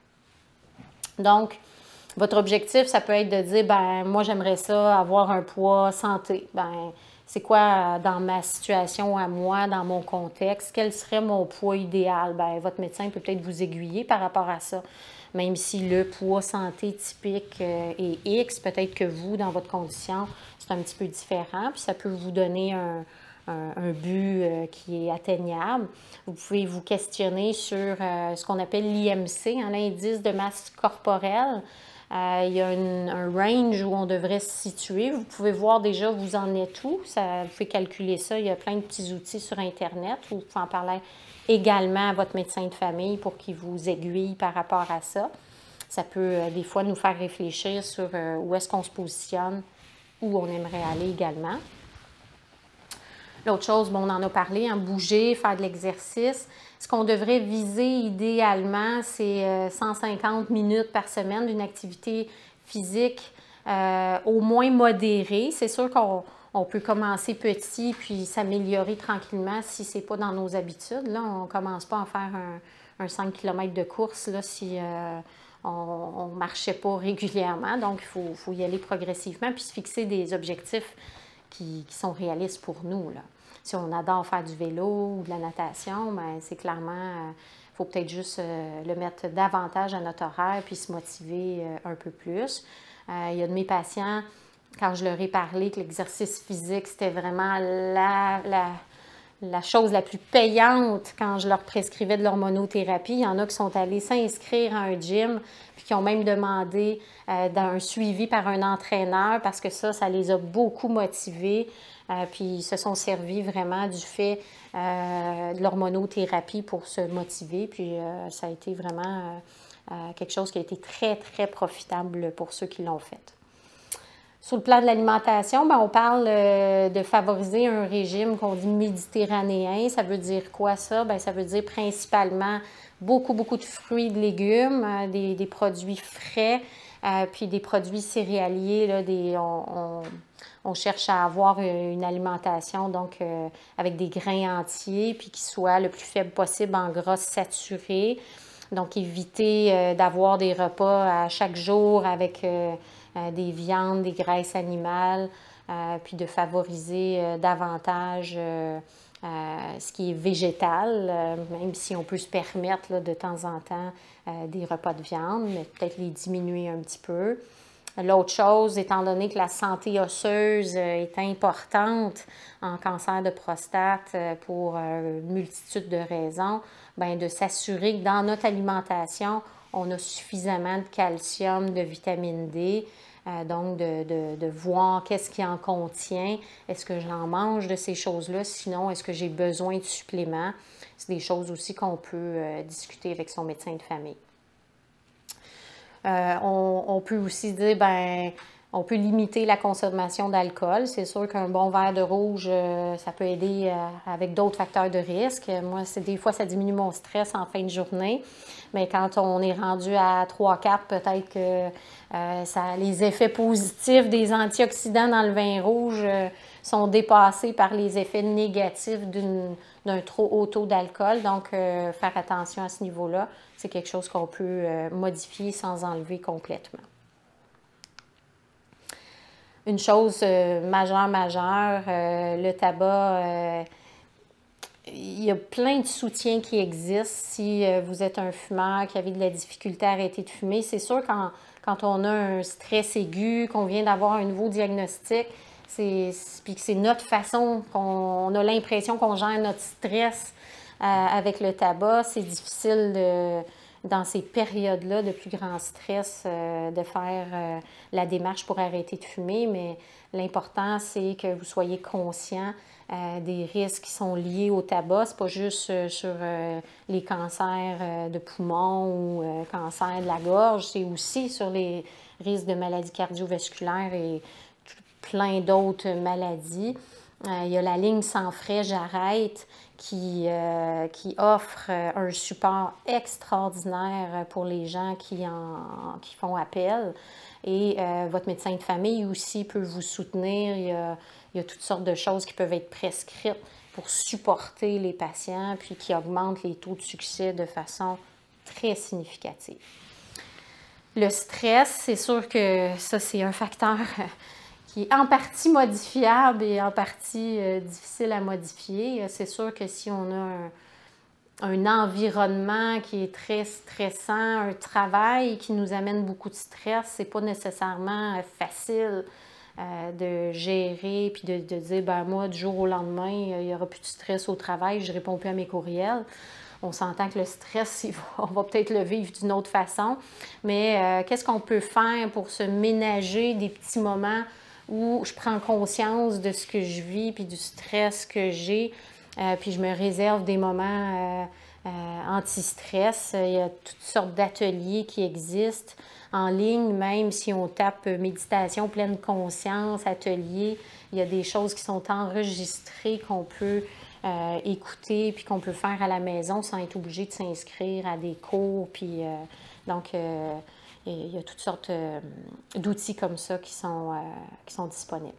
Donc, votre objectif, ça peut être de dire, ben moi, j'aimerais ça, avoir un poids santé. Ben c'est quoi dans ma situation à moi, dans mon contexte? Quel serait mon poids idéal? Bien, votre médecin peut peut-être vous aiguiller par rapport à ça. Même si le poids santé typique est X, peut-être que vous, dans votre condition, c'est un petit peu différent. Puis ça peut vous donner un but qui est atteignable. Vous pouvez vous questionner sur ce qu'on appelle l'IMC, l'indice de masse corporelle. Il y a un range où on devrait se situer. Vous pouvez voir déjà où vous en êtes où. Vous pouvez calculer ça. Il y a plein de petits outils sur Internet. Vous pouvez en parler également à votre médecin de famille pour qu'il vous aiguille par rapport à ça. Ça peut des fois nous faire réfléchir sur où est-ce qu'on se positionne, où on aimerait aller également. L'autre chose, bon, on en a parlé, bouger, faire de l'exercice. Ce qu'on devrait viser idéalement, c'est 150 minutes par semaine d'une activité physique au moins modérée. C'est sûr qu'on peut commencer petit puis s'améliorer tranquillement si ce n'est pas dans nos habitudes. Là, on ne commence pas à faire un 5 km de course là, si on ne marchait pas régulièrement. Donc, il faut y aller progressivement puis se fixer des objectifs qui sont réalistes pour nous, là. Si on adore faire du vélo ou de la natation, bien, c'est clairement, il faut peut-être juste le mettre davantage à notre horaire puis se motiver un peu plus. Il y a de mes patients, quand je leur ai parlé que l'exercice physique, c'était vraiment la chose la plus payante quand je leur prescrivais de l'hormonothérapie. Il y en a qui sont allés s'inscrire à un gym puis qui ont même demandé un suivi par un entraîneur parce que ça les a beaucoup motivés. Puis ils se sont servis vraiment du fait de l'hormonothérapie pour se motiver. Puis ça a été vraiment quelque chose qui a été très, très profitable pour ceux qui l'ont fait. Sur le plan de l'alimentation, bien, on parle de favoriser un régime qu'on dit méditerranéen. Ça veut dire quoi ça? Bien, ça veut dire principalement beaucoup de fruits et de légumes, des produits frais, puis des produits céréaliers. Là, on cherche à avoir une alimentation donc avec des grains entiers, puis qui soit le plus faible possible en gras saturés. Donc, éviter d'avoir des repas à chaque jour avec des viandes, des graisses animales, puis de favoriser davantage ce qui est végétal, même si on peut se permettre là, de temps en temps des repas de viande, mais peut-être les diminuer un petit peu. L'autre chose, étant donné que la santé osseuse est importante en cancer de prostate pour une multitude de raisons, bien, de s'assurer que dans notre alimentation, on a suffisamment de calcium, de vitamine D, donc de voir qu'est-ce qui en contient. Est-ce que j'en mange de ces choses-là? Sinon, est-ce que j'ai besoin de suppléments? C'est des choses aussi qu'on peut discuter avec son médecin de famille. On peut aussi dire, ben On peut limiter la consommation d'alcool. C'est sûr qu'un bon verre de rouge, ça peut aider avec d'autres facteurs de risque. Moi, des fois, ça diminue mon stress en fin de journée. Mais quand on est rendu à 3-4, peut-être que les effets positifs des antioxydants dans le vin rouge sont dépassés par les effets négatifs d'un trop haut taux d'alcool. Donc, faire attention à ce niveau-là, c'est quelque chose qu'on peut modifier sans enlever complètement. Une chose majeure, le tabac, il y a plein de soutiens qui existent. Si vous êtes un fumeur qui avait de la difficulté à arrêter de fumer, c'est sûr quand on a un stress aigu, qu'on vient d'avoir un nouveau diagnostic, puis que c'est notre façon, qu'on a l'impression qu'on gère notre stress avec le tabac, c'est difficile dans ces périodes-là de plus grand stress, de faire la démarche pour arrêter de fumer, mais l'important, c'est que vous soyez conscient des risques qui sont liés au tabac. C'est pas juste sur les cancers de poumon ou cancer de la gorge, c'est aussi sur les risques de maladies cardiovasculaires et plein d'autres maladies. Il y a la ligne Sans frais, j'arrête, qui offre un support extraordinaire pour les gens qui font appel. Et votre médecin de famille aussi peut vous soutenir. Il y a toutes sortes de choses qui peuvent être prescrites pour supporter les patients, puis qui augmentent les taux de succès de façon très significative. Le stress, c'est sûr que ça, c'est un facteur qui est en partie modifiable et en partie difficile à modifier. C'est sûr que si on a un environnement qui est très stressant, un travail qui nous amène beaucoup de stress, c'est pas nécessairement facile de gérer puis de dire, ben moi, du jour au lendemain, il n'y aura plus de stress au travail, je ne réponds plus à mes courriels. On s'entend que le stress, on va peut-être le vivre d'une autre façon, mais qu'est-ce qu'on peut faire pour se ménager des petits moments où je prends conscience de ce que je vis puis du stress que j'ai, puis je me réserve des moments anti-stress. Il y a toutes sortes d'ateliers qui existent en ligne, même si on tape méditation pleine conscience, atelier, il y a des choses qui sont enregistrées qu'on peut écouter puis qu'on peut faire à la maison sans être obligé de s'inscrire à des cours. Puis, donc, il y a toutes sortes d'outils comme ça qui sont disponibles.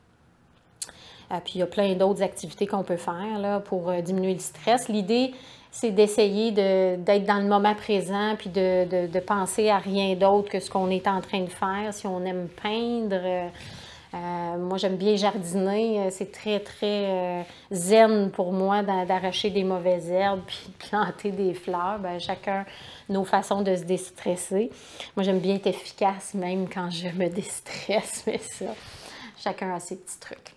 Puis il y a plein d'autres activités qu'on peut faire là, pour diminuer le stress. L'idée, c'est d'essayer d'être dans le moment présent puis de penser à rien d'autre que ce qu'on est en train de faire. Si on aime peindre, moi j'aime bien jardiner, c'est très, très zen pour moi d'arracher des mauvaises herbes puis de planter des fleurs. Bien, chacun nos façons de se déstresser. Moi j'aime bien être efficace même quand je me déstresse, mais ça, chacun a ses petits trucs.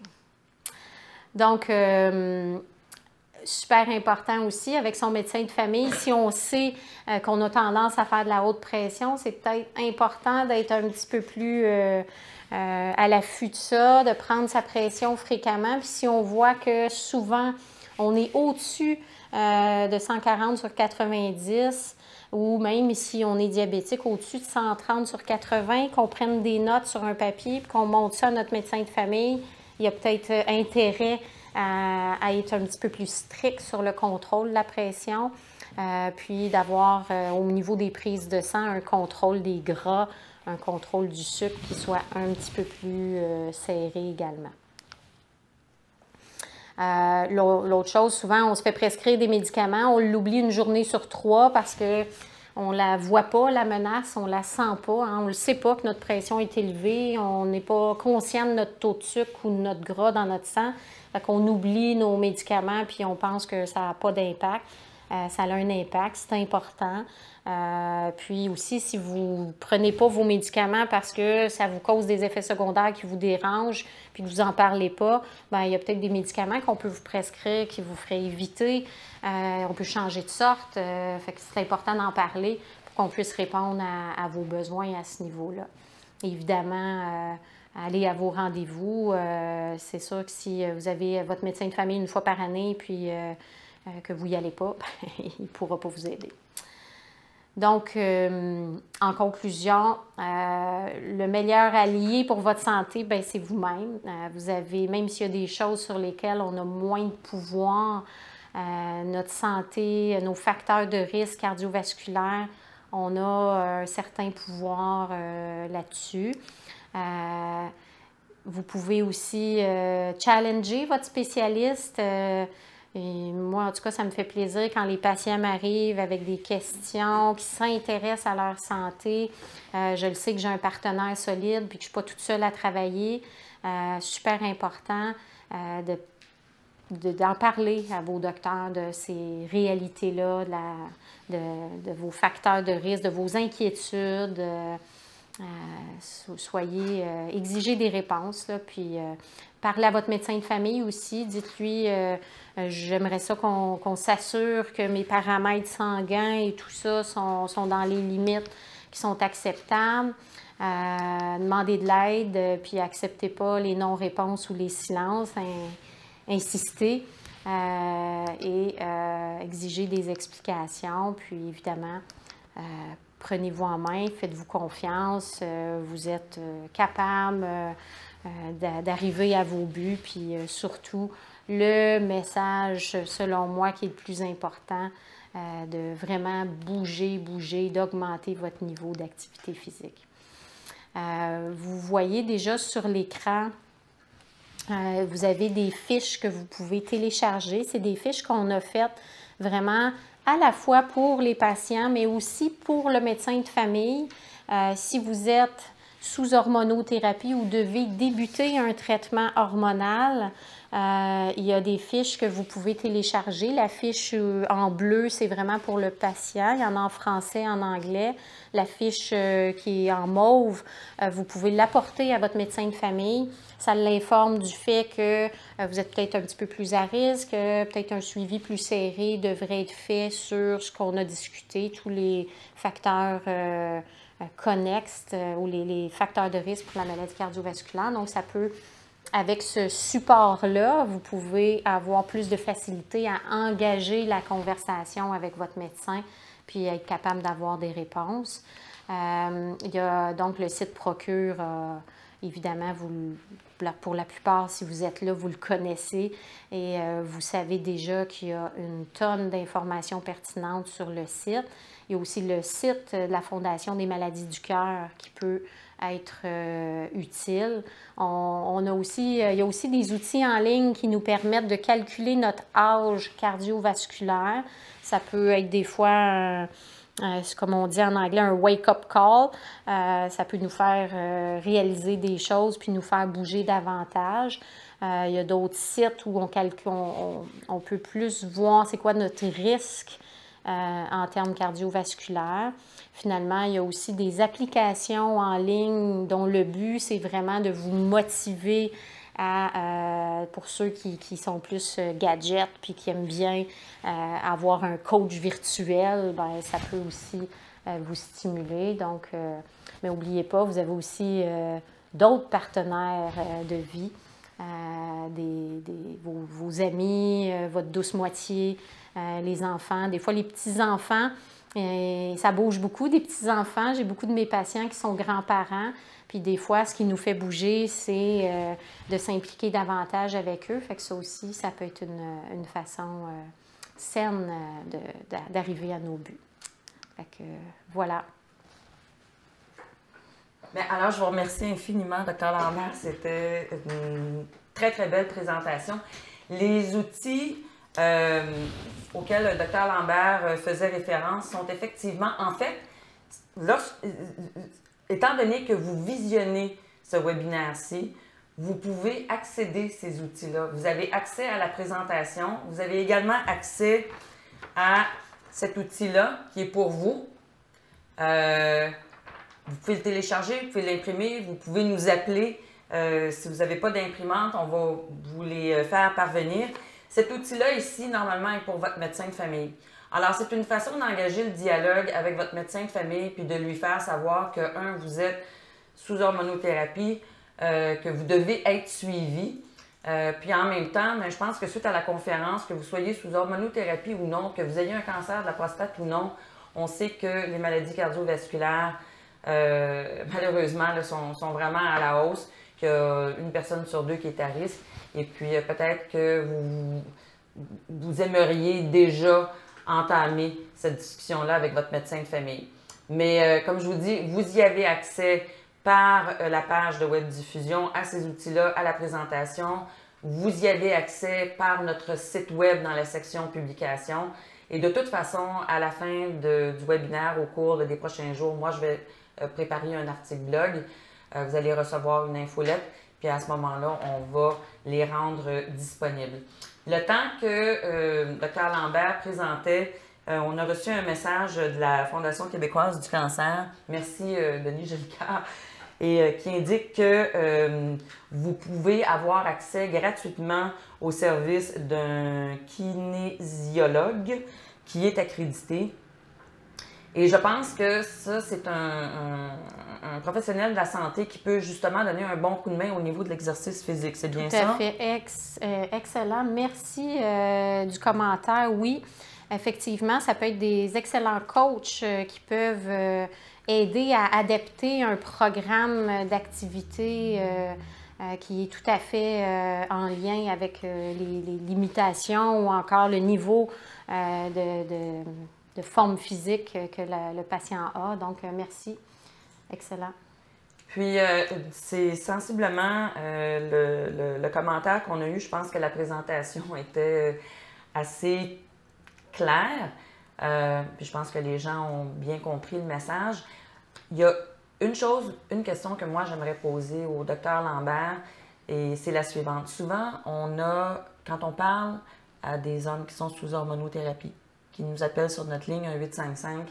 Donc, super important aussi avec son médecin de famille, si on sait qu'on a tendance à faire de la haute pression, c'est peut-être important d'être un petit peu plus à l'affût de ça, de prendre sa pression fréquemment. Puis si on voit que souvent on est au-dessus de 140 sur 90, ou même si on est diabétique, au-dessus de 130 sur 80, qu'on prenne des notes sur un papier puis qu'on montre ça à notre médecin de famille, il y a peut-être intérêt à être un petit peu plus strict sur le contrôle de la pression, puis d'avoir au niveau des prises de sang un contrôle des gras, un contrôle du sucre qui soit un petit peu plus serré également. L'autre chose, souvent, on se fait prescrire des médicaments, on l'oublie une journée sur 3 parce que on ne la voit pas, la menace, on ne la sent pas, hein, on ne le sait pas que notre pression est élevée, on n'est pas conscient de notre taux de sucre ou de notre gras dans notre sang. Fait qu'on oublie nos médicaments puis on pense que ça n'a pas d'impact. Ça a un impact, c'est important. Puis aussi, si vous ne prenez pas vos médicaments parce que ça vous cause des effets secondaires qui vous dérangent puis que vous n'en parlez pas, bien, il y a peut-être des médicaments qu'on peut vous prescrire qui vous feraient éviter. On peut changer de sorte. Fait que c'est important d'en parler pour qu'on puisse répondre à vos besoins à ce niveau-là. Évidemment, allez à vos rendez-vous. C'est sûr que si vous avez votre médecin de famille une fois par année puis que vous n'y allez pas, il ne pourra pas vous aider. Donc, en conclusion, le meilleur allié pour votre santé, ben, c'est vous-même. Vous avez, même s'il y a des choses sur lesquelles on a moins de pouvoir, notre santé, nos facteurs de risque cardiovasculaire, on a un certain pouvoir là-dessus. Vous pouvez aussi challenger votre spécialiste. Et moi, en tout cas, ça me fait plaisir quand les patients m'arrivent avec des questions, qui s'intéressent à leur santé. Je le sais que j'ai un partenaire solide puis que je ne suis pas toute seule à travailler. Super important d'en parler à vos docteurs de ces réalités-là, de vos facteurs de risque, de vos inquiétudes. Exigez des réponses, là, puis parlez à votre médecin de famille aussi. Dites-lui, j'aimerais ça qu'on s'assure que mes paramètres sanguins et tout ça sont dans les limites qui sont acceptables. Demandez de l'aide, puis acceptez pas les non-réponses ou les silences. Insistez et exigez des explications. Puis évidemment, prenez-vous en main, faites-vous confiance, vous êtes capable d'arriver à vos buts, puis surtout, le message, selon moi, qui est le plus important, de vraiment bouger, d'augmenter votre niveau d'activité physique. Vous voyez déjà sur l'écran, vous avez des fiches que vous pouvez télécharger. C'est des fiches qu'on a faites vraiment à la fois pour les patients, mais aussi pour le médecin de famille. Si vous êtes sous hormonothérapie ou devez débuter un traitement hormonal, il y a des fiches que vous pouvez télécharger. La fiche en bleu, c'est vraiment pour le patient. Il y en a en français, en anglais. La fiche qui est en mauve, vous pouvez l'apporter à votre médecin de famille. Ça l'informe du fait que vous êtes peut-être un petit peu plus à risque, peut-être un suivi plus serré devrait être fait sur ce qu'on a discuté, tous les facteurs connexes ou les facteurs de risque pour la maladie cardiovasculaire. Donc, ça peut, avec ce support-là, vous pouvez avoir plus de facilité à engager la conversation avec votre médecin puis être capable d'avoir des réponses. Il y a donc le site Procure, évidemment, pour la plupart, si vous êtes là, vous le connaissez et vous savez déjà qu'il y a une tonne d'informations pertinentes sur le site. Il y a aussi le site de la Fondation des maladies du cœur qui peut être utile. Il y a aussi des outils en ligne qui nous permettent de calculer notre âge cardiovasculaire. Ça peut être des fois, comme on dit en anglais, un wake-up call. Ça peut nous faire réaliser des choses puis nous faire bouger davantage. Il y a d'autres sites où on peut plus voir c'est quoi notre risque en termes cardiovasculaires. Finalement, il y a aussi des applications en ligne dont le but, c'est vraiment de vous motiver pour ceux qui sont plus gadgets puis qui aiment bien avoir un coach virtuel, ben, ça peut aussi vous stimuler. Donc, mais n'oubliez pas, vous avez aussi d'autres partenaires de vie, vos amis, votre douce moitié, les enfants, des fois les petits-enfants. Ça bouge beaucoup, des petits-enfants. J'ai beaucoup de mes patients qui sont grands-parents. Puis des fois, ce qui nous fait bouger, c'est de s'impliquer davantage avec eux. Fait que ça aussi, ça peut être une façon saine d'arriver à nos buts. Fait que voilà. Bien, alors, je vous remercie infiniment, Dr. Lambert. C'était une très, très belle présentation. Les outils auxquels le Dr. Lambert faisait référence sont effectivement, en fait, étant donné que vous visionnez ce webinaire-ci, vous pouvez accéder à ces outils-là. Vous avez accès à la présentation. Vous avez également accès à cet outil-là qui est pour vous. Vous pouvez le télécharger, vous pouvez l'imprimer, vous pouvez nous appeler. Si vous n'avez pas d'imprimante, on va vous les faire parvenir. Cet outil-là ici, normalement, est pour votre médecin de famille. Alors, c'est une façon d'engager le dialogue avec votre médecin de famille puis de lui faire savoir que, vous êtes sous hormonothérapie, que vous devez être suivi. Puis en même temps, je pense que suite à la conférence, que vous soyez sous hormonothérapie ou non, que vous ayez un cancer de la prostate ou non, On sait que les maladies cardiovasculaires, malheureusement, là, sont vraiment à la hausse, qu'il y a une personne sur deux qui est à risque. Et puis, peut-être que vous aimeriez déjà entamer cette discussion-là avec votre médecin de famille. Mais comme je vous dis, vous y avez accès par la page de webdiffusion à ces outils-là, à la présentation. Vous y avez accès par notre site web dans la section publication. Et de toute façon, à la fin du webinaire, au cours des prochains jours, moi, je vais préparer un article blog. Vous allez recevoir une infolette. Puis à ce moment-là, on va les rendre disponibles. Le temps que Dr Lambert présentait, on a reçu un message de la Fondation québécoise du cancer. Merci, Denis Jolicoeur. Et qui indique que vous pouvez avoir accès gratuitement au service d'un kinésiologue qui est accrédité. Et je pense que ça, c'est un professionnel de la santé qui peut justement donner un bon coup de main au niveau de l'exercice physique. C'est bien ça? Tout à fait. Excellent. Merci du commentaire. Oui, effectivement, ça peut être des excellents coachs qui peuvent aider à adapter un programme d'activité qui est tout à fait en lien avec les limitations ou encore le niveau de forme physique que le patient a. Donc, merci. Excellent. Puis, c'est sensiblement le commentaire qu'on a eu. Je pense que la présentation était assez claire. Puis, je pense que les gens ont bien compris le message. Il y a une question que moi, j'aimerais poser au docteur Lambert, et c'est la suivante. Souvent, quand on parle à des hommes qui sont sous hormonothérapie, qui nous appellent sur notre ligne 1855,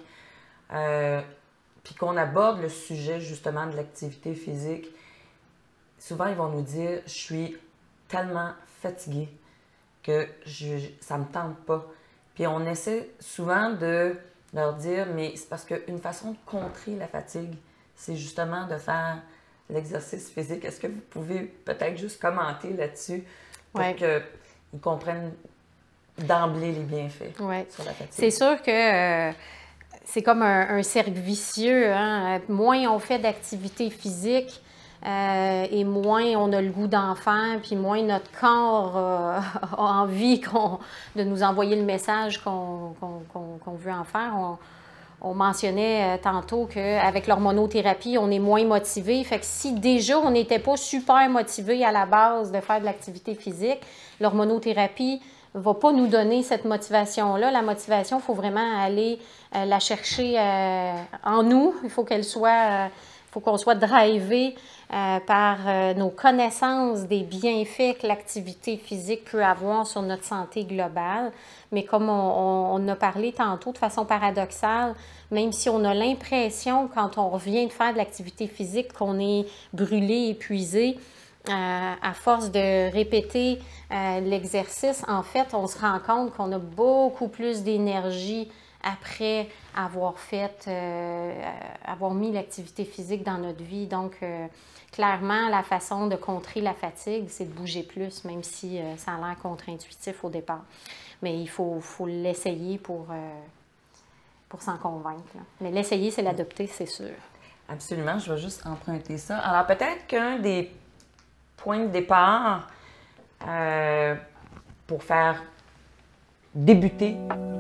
puis qu'on aborde le sujet justement de l'activité physique, souvent ils vont nous dire « Je suis tellement fatiguée que ça ne me tente pas ». Puis on essaie souvent de leur dire « Mais c'est parce qu'une façon de contrer la fatigue, c'est justement de faire l'exercice physique. » Est-ce que vous pouvez peut-être juste commenter là-dessus pour qu'ils comprennent d'emblée les bienfaits sur la fatigue? C'est sûr que c'est comme un cercle vicieux. Hein? Moins on fait d'activité physique et moins on a le goût d'en faire, puis moins notre corps a envie de nous envoyer le message qu'on veut en faire. On mentionnait tantôt qu'avec l'hormonothérapie, on est moins motivé. Fait que si déjà on n'était pas super motivé à la base de faire de l'activité physique, l'hormonothérapie ne va pas nous donner cette motivation-là. La motivation, il faut vraiment aller la chercher en nous. Il faut qu'on soit drivé par nos connaissances des bienfaits que l'activité physique peut avoir sur notre santé globale. Mais comme on a parlé tantôt de façon paradoxale, même si on a l'impression, quand on revient de faire de l'activité physique, qu'on est brûlé, épuisé, à force de répéter l'exercice, en fait, on se rend compte qu'on a beaucoup plus d'énergie après avoir avoir mis l'activité physique dans notre vie. Donc, clairement, la façon de contrer la fatigue, c'est de bouger plus, même si ça a l'air contre-intuitif au départ. Mais il faut l'essayer pour s'en convaincre. Là. Mais l'essayer, c'est l'adopter, c'est sûr. Absolument, je vais juste emprunter ça. Alors, peut-être qu'un des points de départ pour faire débuter,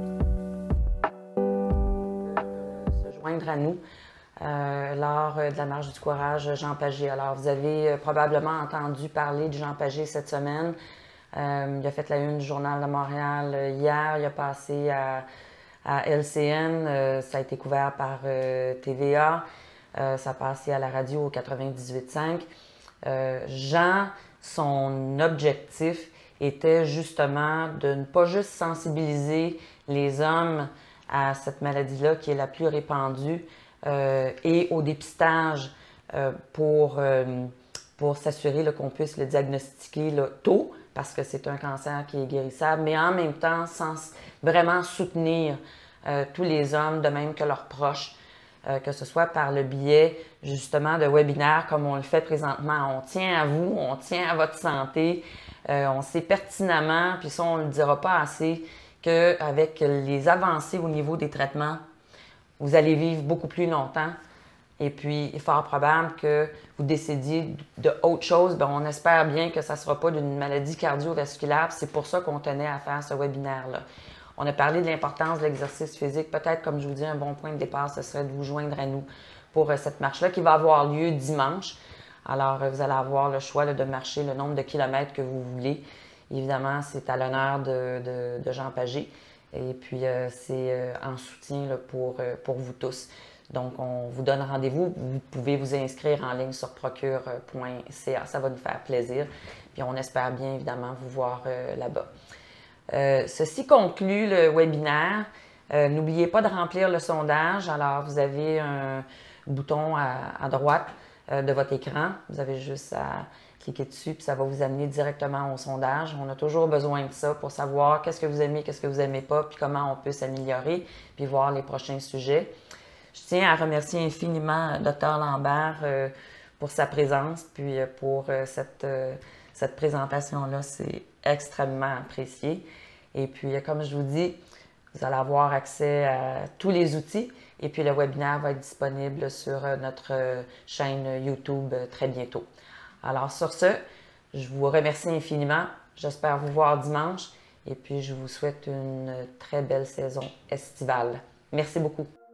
se joindre à nous lors de la marche du courage Jean Pagé. Alors, vous avez probablement entendu parler de Jean Pagé cette semaine. Il a fait la une du Journal de Montréal hier, il a passé à LCN, ça a été couvert par TVA, ça a passé à la radio au 98.5. Jean, son objectif était justement de ne pas juste sensibiliser les hommes à cette maladie-là qui est la plus répandue et au dépistage pour s'assurer qu'on puisse le diagnostiquer tôt, parce que c'est un cancer qui est guérissable, mais en même temps, sans vraiment soutenir tous les hommes, de même que leurs proches, que ce soit par le biais justement de webinaires comme on le fait présentement. On tient à vous, on tient à votre santé, on sait pertinemment, puis ça on ne le dira pas assez, qu'avec les avancées au niveau des traitements, vous allez vivre beaucoup plus longtemps. Et puis, il est fort probable que vous décidiez de autre chose. Bien, on espère bien que ça ne sera pas d'une maladie cardiovasculaire. C'est pour ça qu'on tenait à faire ce webinaire-là. On a parlé de l'importance de l'exercice physique. Peut-être, comme je vous dis, un bon point de départ, ce serait de vous joindre à nous pour cette marche-là qui va avoir lieu dimanche. Alors, vous allez avoir le choix de marcher le nombre de kilomètres que vous voulez. Évidemment, c'est à l'honneur de Jean Pagé. Et puis, c'est en soutien là, pour vous tous. Donc, on vous donne rendez-vous. Vous pouvez vous inscrire en ligne sur procure.ca. Ça va nous faire plaisir. Puis, on espère bien, évidemment, vous voir là-bas. Ceci conclut le webinaire. N'oubliez pas de remplir le sondage. Alors, vous avez un bouton à droite de votre écran. Vous avez juste à cliquer dessus, puis ça va vous amener directement au sondage. On a toujours besoin de ça pour savoir qu'est-ce que vous aimez, qu'est-ce que vous n'aimez pas, puis comment on peut s'améliorer, puis voir les prochains sujets. Je tiens à remercier infiniment Dr Lambert pour sa présence, puis pour cette présentation-là. C'est extrêmement apprécié. Et puis, comme je vous dis, vous allez avoir accès à tous les outils. Et puis, le webinaire va être disponible sur notre chaîne YouTube très bientôt. Alors, sur ce, je vous remercie infiniment. J'espère vous voir dimanche. Et puis, je vous souhaite une très belle saison estivale. Merci beaucoup.